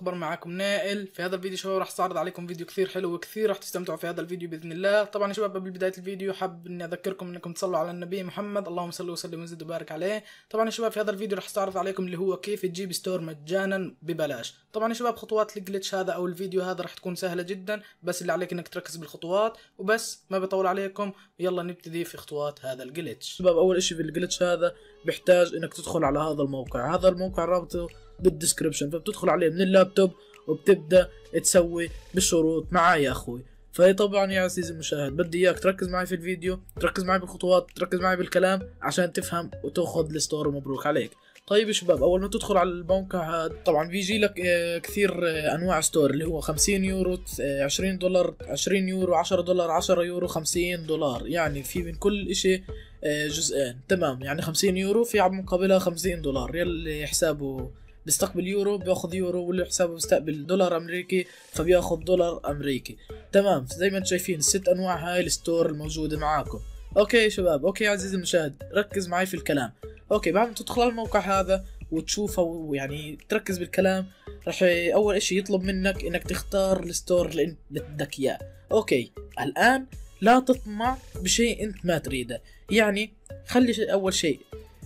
الاخبار؟ معاكم نائل. في هذا الفيديو شباب راح استعرض عليكم فيديو كثير حلو وكثير راح تستمتعوا في هذا الفيديو باذن الله. طبعا يا شباب قبل بدايه الفيديو حاب اني اذكركم انكم تصلوا على النبي محمد، اللهم صل وسلم وزد وبارك عليه. طبعا يا شباب في هذا الفيديو راح استعرض عليكم اللي هو كيف تجيب ستور مجانا ببلاش. طبعا يا شباب خطوات الجلتش هذا او الفيديو هذا راح تكون سهله جدا، بس اللي عليك انك تركز بالخطوات وبس، ما بطول عليكم. يلا نبتدي في خطوات هذا الجلتش. شباب اول اشي في الجلتش هذا بيحتاج انك تدخل على هذا الموقع. هذا الموقع رابطه بالديسكربشن، فبتدخل عليه من اللابتوب وبتبدا تسوي بالشروط معايا يا اخوي. فهي طبعا يا عزيزي المشاهد بدي اياك تركز معي في الفيديو، تركز معي بالخطوات، تركز معي بالكلام عشان تفهم وتاخذ الستور ومبروك عليك. طيب يا شباب اول ما تدخل على الموقع هذا طبعا بيجي لك كثير انواع ستور، اللي هو 50 يورو، 20 دولار، 20 يورو، 10 دولار، 10 يورو، 50 دولار، يعني في من كل اشي جزئين. تمام، يعني 50 يورو في على مقابلها 50 دولار. يلي حسابه بيستقبل يورو بياخذ يورو، واللي حسابه بيستقبل دولار امريكي فبياخذ دولار امريكي. تمام، زي ما انتم شايفين الست انواع هاي الستور الموجوده معاكم. اوكي يا شباب، اوكي يا عزيزي المشاهد ركز معي في الكلام. اوكي، بعد ما تدخل على الموقع هذا وتشوفه ويعني تركز بالكلام، راح اول اشي يطلب منك انك تختار الستور اللي انت بدك اياه. اوكي، الان لا تطمع بشيء انت ما تريده، يعني خلي اول شيء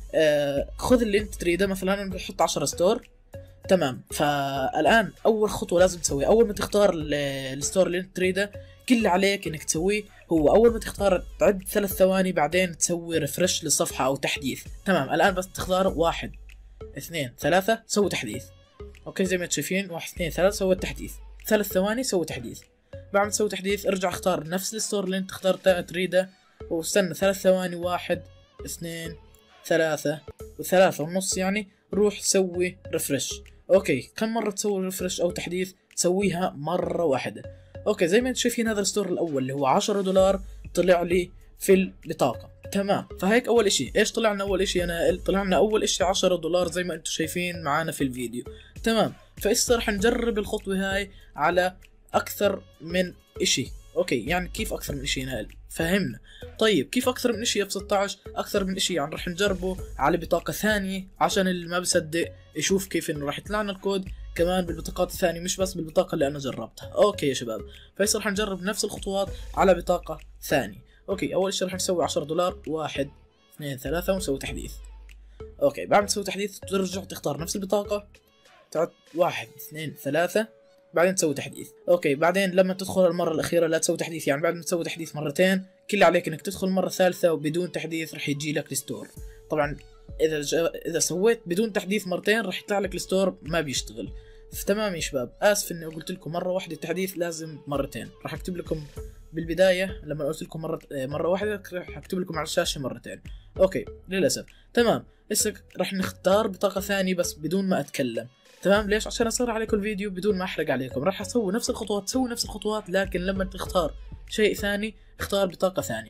خذ اللي انت تريده. مثلا انا بحط 10 ستور. تمام، فالان اول خطوه لازم تسويها اول ما تختار الستور اللي انت تريده، كل اللي عليك انك تسويه هو اول ما تختار تعد 3 ثواني، بعدين تسوي ريفرش للصفحه او تحديث. تمام، الان بس تختار 1 2 3 سوي تحديث. اوكي زي ما انتم شايفين 1 2 3 سوي التحديث، 3 ثواني سوي تحديث. بعد ما تسوي تحديث ارجع اختار نفس الستور اللي انت اخترته تريده واستنى 3 ثواني، 1 2 3 و3 ونص، يعني روح سوي ريفرش. اوكي، كم مرة تسوي ريفرش او تحديث؟ تسويها مرة واحدة. اوكي زي ما انتم شايفين هذا الستور الاول اللي هو 10 دولار طلع لي في البطاقة. تمام، فهيك اول اشي ايش طلع لنا؟ اول اشي انا طلع لنا اول اشي 10 دولار زي ما انتم شايفين معانا في الفيديو. تمام، فايش رح نجرب الخطوة هاي على اكثر من اشي. اوكي، يعني كيف اكثر من اشي نائل؟ فهمنا. طيب كيف اكثر من اشي؟ F16 اكثر من اشي، يعني رح نجربه على بطاقة ثانية عشان اللي ما بصدق يشوف كيف انه رح يطلع لنا الكود كمان بالبطاقات الثانية، مش بس بالبطاقة اللي انا جربتها. اوكي يا شباب، فهسه رح نجرب نفس الخطوات على بطاقة ثانية. اوكي، اول شيء رح نسوي 10 دولار، 1 2 3 ونسوي تحديث. اوكي، بعد ما تسوي تحديث ترجع تختار نفس البطاقة، تعد 1 2 3 بعدين تسوي تحديث. اوكي، بعدين لما تدخل المره الاخيره لا تسوي تحديث، يعني بعد ما تسوي تحديث مرتين كل اللي عليك انك تدخل مره ثالثه وبدون تحديث رح يجي لك الستور. طبعا اذا سويت بدون تحديث مرتين رح يطلع لك الستور ما بيشتغل. تمام يا شباب، اسف اني قلت لكم مره واحده التحديث لازم مرتين. راح اكتب لكم بالبدايه لما قلت لكم مره واحده راح اكتب لكم على الشاشه مرتين. اوكي للاسف. تمام، هسه راح نختار بطاقه ثانيه بس بدون ما اتكلم. تمام، ليش؟ عشان اصير عليكم الفيديو بدون ما احرق عليكم. راح اسوي نفس الخطوات، تسوي نفس الخطوات، لكن لما تختار شيء ثاني اختار بطاقة ثانية.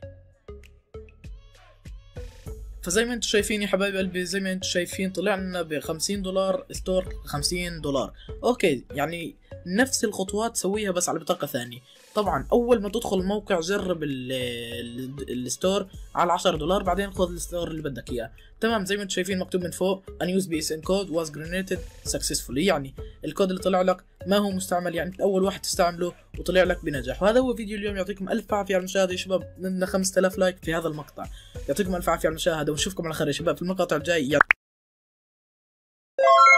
فزي ما انتم شايفين يا حبايب قلبي، زي ما انتم شايفين طلع لنا ب 50 دولار ستور 50 دولار. اوكي، يعني نفس الخطوات سويها بس على بطاقة ثانية. طبعا اول ما تدخل الموقع جرب الستور على 10 دولار، بعدين خذ الستور اللي بدك اياه. تمام، زي ما انتم شايفين مكتوب من فوق unused BSN code was generated successfully، يعني الكود اللي طلع لك ما هو مستعمل، يعني انت اول واحد تستعمله وطلع لك بنجاح. وهذا هو فيديو اليوم، يعطيكم الف عافيه على المشاهده يا شباب. بدنا 5000 لايك في هذا المقطع. يعطيكم الف عافيه على المشاهده ونشوفكم على خير يا شباب في المقاطع الجاي.